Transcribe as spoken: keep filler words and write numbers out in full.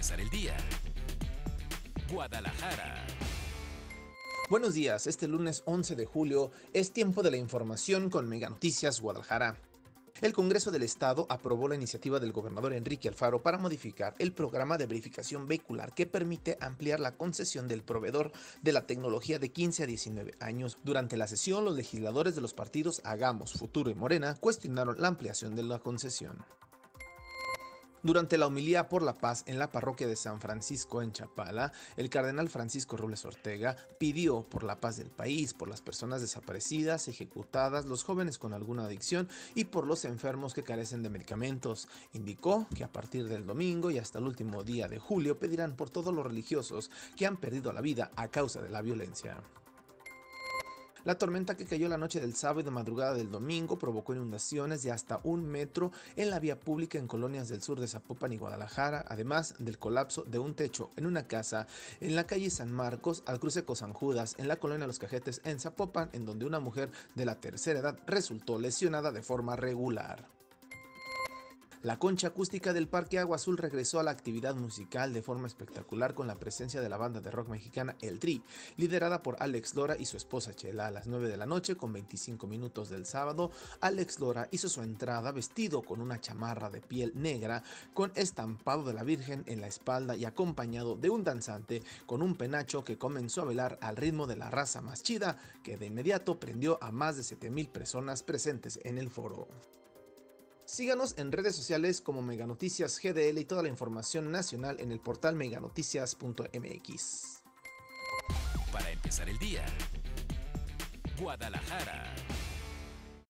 empezar el día. Guadalajara. Buenos días, este lunes once de julio es tiempo de la información con Mega Noticias Guadalajara. El Congreso del Estado aprobó la iniciativa del gobernador Enrique Alfaro para modificar el programa de verificación vehicular que permite ampliar la concesión del proveedor de la tecnología de quince a diecinueve años. Durante la sesión, los legisladores de los partidos Hagamos, Futuro y Morena cuestionaron la ampliación de la concesión. Durante la homilía por la paz en la parroquia de San Francisco en Chapala, el cardenal Francisco Robles Ortega pidió por la paz del país, por las personas desaparecidas, ejecutadas, los jóvenes con alguna adicción y por los enfermos que carecen de medicamentos. Indicó que a partir del domingo y hasta el último día de julio pedirán por todos los religiosos que han perdido la vida a causa de la violencia. La tormenta que cayó la noche del sábado y madrugada del domingo provocó inundaciones de hasta un metro en la vía pública en colonias del sur de Zapopan y Guadalajara, además del colapso de un techo en una casa en la calle San Marcos al cruce con San Judas en la colonia Los Cajetes en Zapopan, en donde una mujer de la tercera edad resultó lesionada de forma regular. La concha acústica del Parque Agua Azul regresó a la actividad musical de forma espectacular con la presencia de la banda de rock mexicana El Tri, liderada por Alex Lora y su esposa Chela. A las nueve de la noche, con veinticinco minutos del sábado, Alex Lora hizo su entrada vestido con una chamarra de piel negra con estampado de la Virgen en la espalda y acompañado de un danzante con un penacho que comenzó a bailar al ritmo de la raza más chida, que de inmediato prendió a más de siete mil personas presentes en el foro. Síganos en redes sociales como Mega Noticias G D L y toda la información nacional en el portal meganoticias punto m x. Para empezar el día. Guadalajara.